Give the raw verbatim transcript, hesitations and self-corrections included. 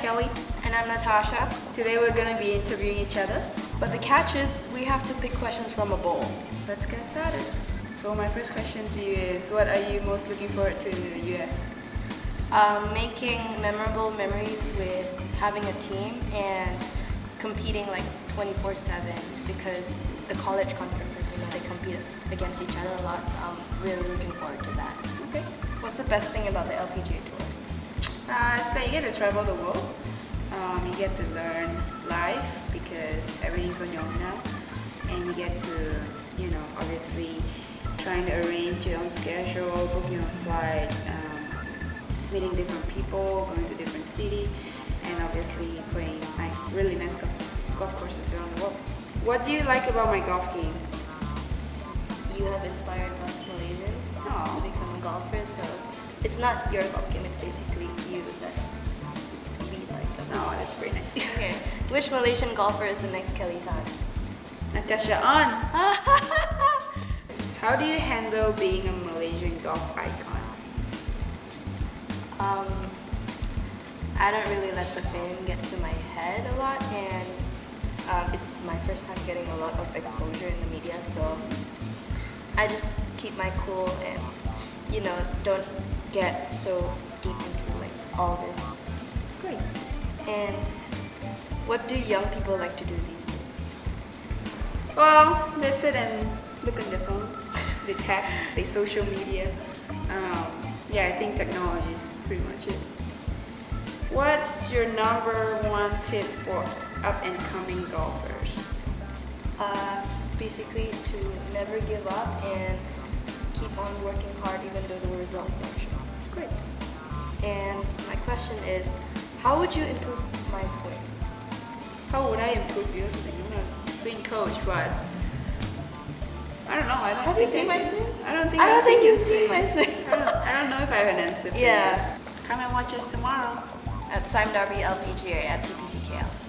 Kelly. And I'm Natasha. Today we're going to be interviewing each other. But the catch is we have to pick questions from a bowl. Let's get started. So my first question to you is, what are you most looking forward to in the U S? Um, making memorable memories with having a team and competing like twenty-four seven, because the college conferences, you know, they compete against each other a lot, so I'm really looking forward to that. Okay. What's the best thing about the L P G A Tour? Uh, so you get to travel the world. Um, you get to learn life because everything's on your own now, and you get to, you know, obviously trying to arrange your own schedule, booking your own flight, um, meeting different people, going to different city, and obviously playing nice, really nice golf, golf courses around the world. What do you like about my golf game? You have inspired us Malaysians Aww. to become a golfer, so it's not your golf game, it's basically you that we like. Oh, that's pretty nice. Okay, which Malaysian golfer is the next Kelly Tan? Natasha On! How do you handle being a Malaysian golf icon? Um, I don't really let the fame get to my head a lot, and um, it's my first time getting a lot of exposure in the media, so I just keep my cool and, you know, don't get so deep into like all this. Great. And what do young people like to do these days? Well, they sit and look on their phone, they text, they social media. Um, yeah, I think technology is pretty much it. What's your number one tip for up and coming golfers? Uh, basically to never give up and keep on working hard even though the results don't show. Great. And my question is, how would you improve my swing? How would I improve your swing? I'm a swing coach, but I don't know. I don't Have think you seen I my can- swing? I don't think I don't I've think seen you've your seen my swing. I don't, I don't know if I have an answer for Yeah. you. Come and watch us tomorrow. At Sime Darby L P G A at T P C K L.